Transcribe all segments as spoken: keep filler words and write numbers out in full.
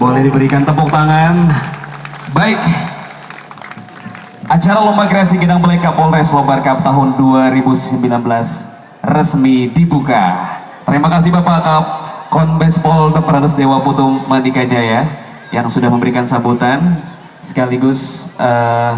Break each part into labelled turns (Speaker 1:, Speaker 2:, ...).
Speaker 1: Boleh diberikan tepuk tangan. Baik. Acara Lomba Kreasi Gendang Belek Kapolres Lobar Cup tahun dua ribu sembilan belas resmi dibuka. Terima kasih Bapak Kap Kombes Pol Doktor Andes Dewa Putu Mandika Jaya yang sudah memberikan sambutan sekaligus uh,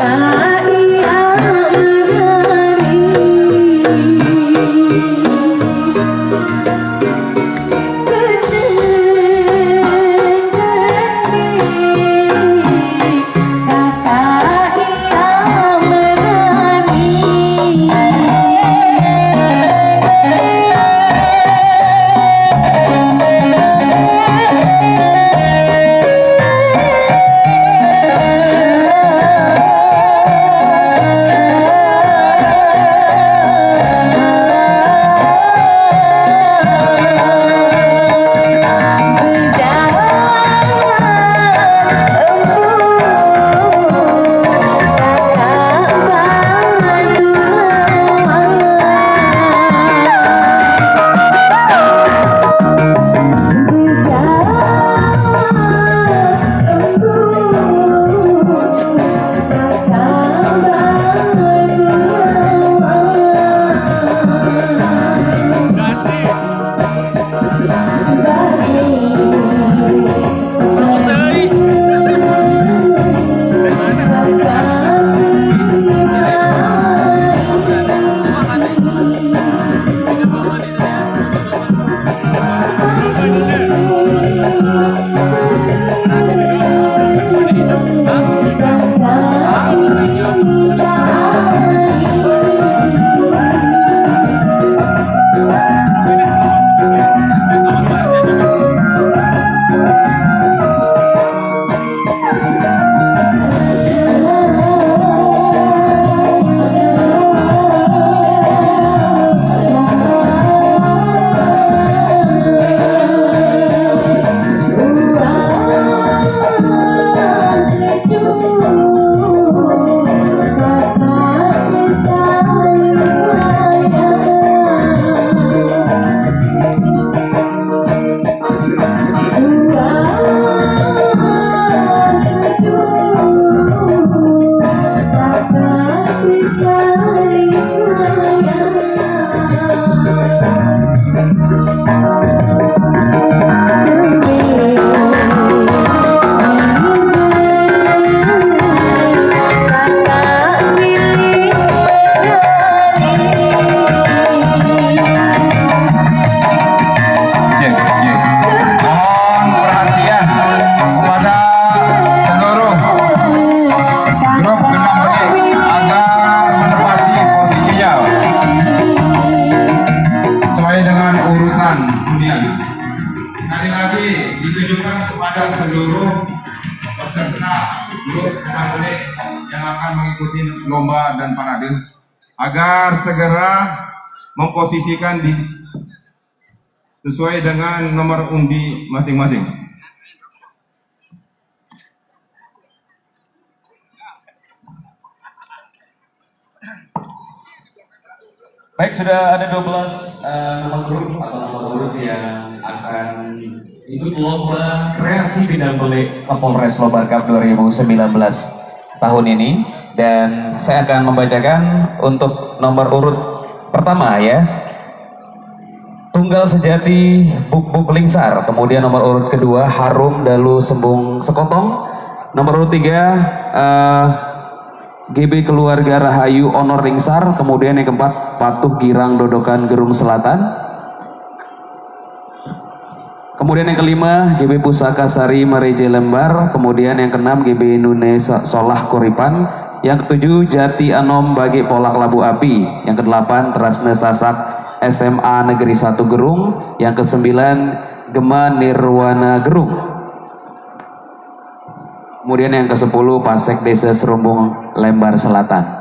Speaker 2: ditujukan kepada seluruh peserta grup gendang belek yang akan mengikuti lomba dan parade agar segera memposisikan di sesuai dengan nomor undi masing-masing.
Speaker 1: Baik, sudah ada dua belas uh, nama grup atau nama urut yang akan ikut lomba kreasi gendang belek Kapolres Lobar Cup dua ribu sembilan belas tahun ini, dan saya akan membacakan untuk nomor urut pertama ya, Tunggal Sejati Buk Buk Lingsar, kemudian nomor urut kedua Harum Dalu Sembung Sekotong, nomor urut tiga uh, G B Keluarga Rahayu Honor Lingsar, kemudian yang keempat Patuh Girang Dodokan Gerung Selatan, kemudian yang kelima G B Pusaka Sari Mareje Lembar, kemudian yang keenam G B Nune Solah Kuripan, yang ketujuh Jati Anom Bagi Polak Labu Api, yang kedelapan Trasne Sasak S M A Negeri satu Gerung, yang kesembilan Gema Nirwana Gerung, kemudian yang kesepuluh Pasek Desa Serumbung Lembar Selatan.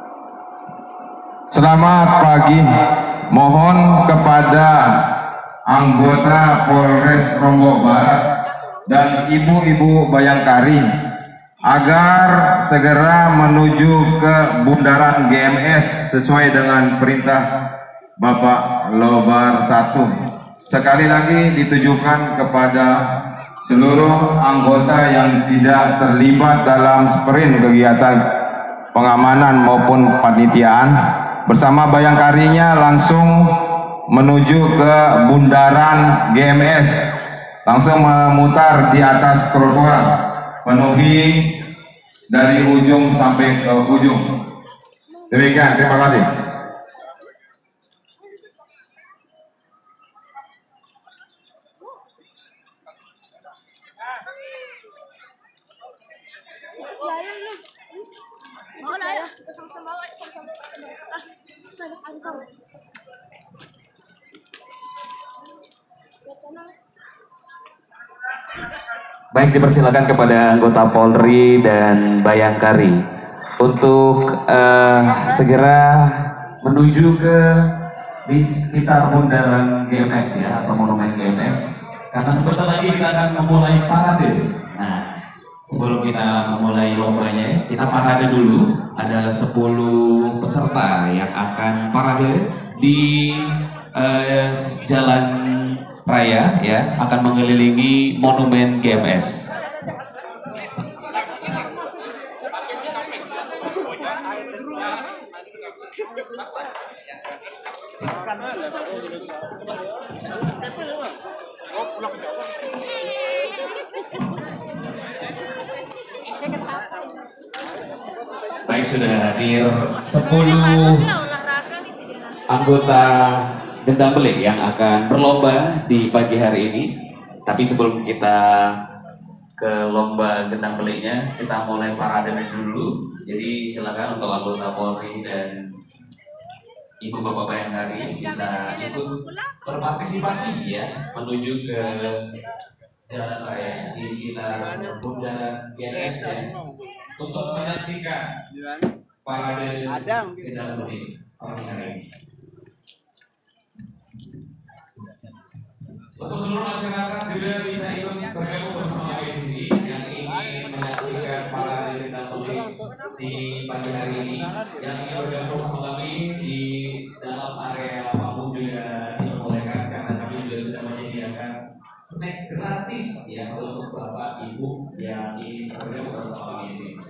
Speaker 2: Selamat pagi, mohon kepada anggota Polres Lombok Barat dan ibu-ibu Bayangkari agar segera menuju ke Bundaran G M S sesuai dengan perintah Bapak Lobar satu. Sekali lagi ditujukan kepada seluruh anggota yang tidak terlibat dalam sprint kegiatan pengamanan maupun panitiaan bersama bayangkarinya langsung menuju ke bundaran G M S, langsung memutar di atas trotoar, penuhi dari ujung sampai ke ujung. Demikian, terima kasih.
Speaker 1: Baik, dipersilakan kepada anggota Polri dan Bayangkari untuk uh, segera menuju ke di sekitar bundaran G M S ya, atau monumen G M S, karena sebentar lagi kita akan memulai parade. Nah, sebelum kita memulai lombanya, kita parade dulu. Ada sepuluh peserta yang akan parade di uh, jalan raya ya, akan mengelilingi monumen G M S. Baik, sudah hadir sepuluh anggota Gendang Belik yang akan berlomba di pagi hari ini. Tapi sebelum kita ke lomba Gendang Beliknya, kita mulai parade dulu. Jadi silakan untuk anggota Polri dan Ibu Bapak Bayangkari bisa ikut berpartisipasi ya, menuju ke jalan raya di sekitar bundaran G M S ya, untuk menyaksikan parade Gendang Belik pagi hari ini. Untuk seluruh masyarakat juga bisa ikut bergabung bersama kami di sini yang ingin menyaksikan parade Gendang Belik di pagi hari ini, yang ingin bergabung bersama kami di dalam area panggung juga diperbolehkan, karena kami juga sudah menyediakan snack gratis ya untuk Bapak Ibu yang ingin bergabung bersama kami di sini.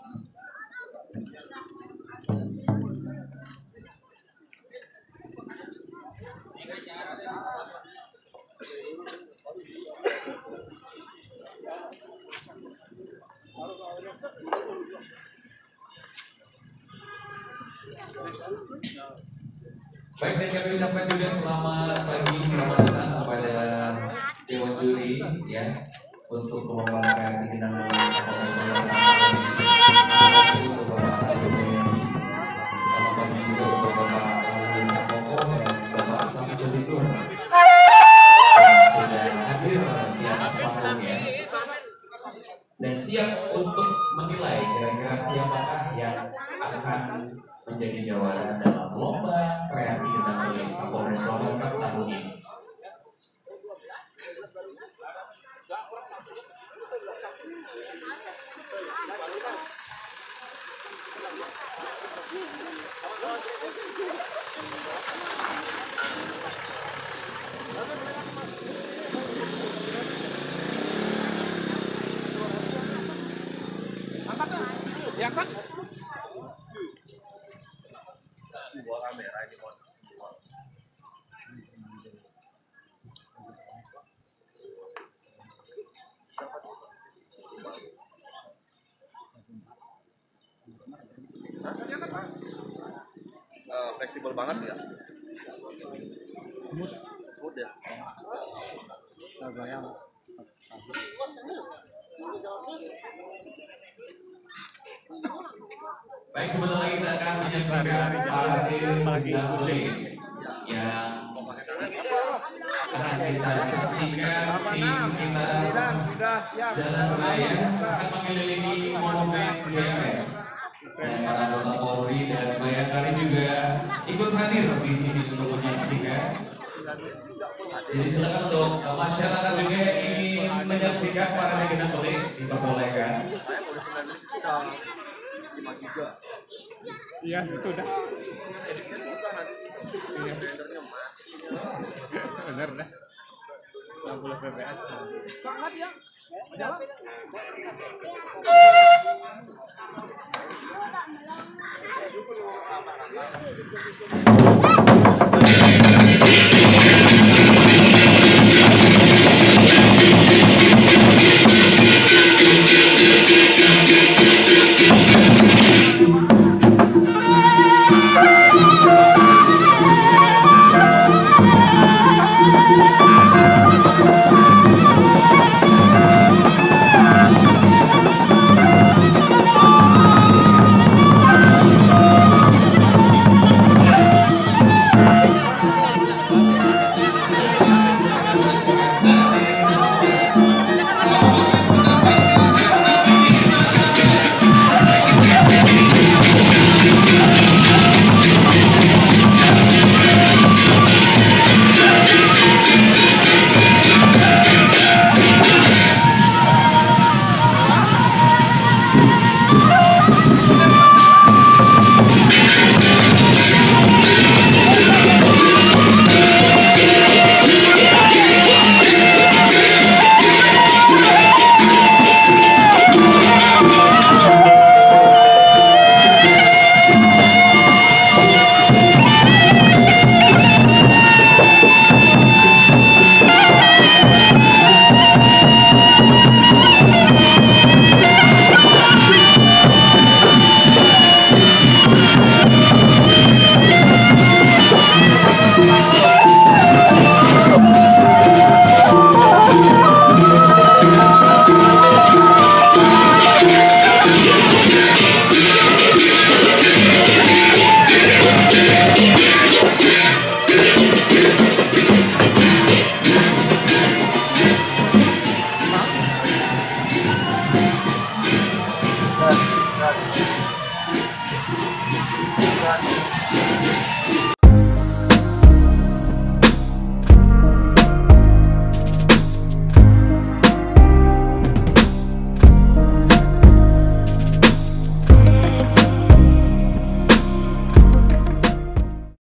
Speaker 1: Baik, dan kami ucapkan juga selamat pagi, selamat datang kepada Dewan Juri ya, untuk lomba kreasi Gendang Belik Kapolres untuk Bapak Satu Beni. Selamat pagi juga untuk Bapak Alun Koko dan Bapak Samsudinur yang sudah hadir di atas panggung ya, dan siap untuk menilai kira-kira siapakah yang akan menjadi jawara dalam lomba kreasi Gendang Belik Kapolres Lombok tahun ini.
Speaker 3: Ya kan?
Speaker 4: Uh, fleksibel banget ya, smooth smooth ya.
Speaker 1: Baik, sebentar lagi kita akan menyaksikan parade Gendang Belik yang akan kita saksikan di sekitar jalan raya, akan mengelilingi monumen G M S. Dan para anggota Polri dan Bayangkari juga ikut hadir di sini untuk menyaksikan. Jadi silakan untuk masyarakat juga yang ingin menyaksikan parade Gendang Belik diperbolehkan.
Speaker 4: Saya kalau sembilan menit udah lima giga.
Speaker 3: Iya, itu udah.
Speaker 4: Editnya susah nanti. Rendernya mati.
Speaker 3: Bener dah. enam puluh fps.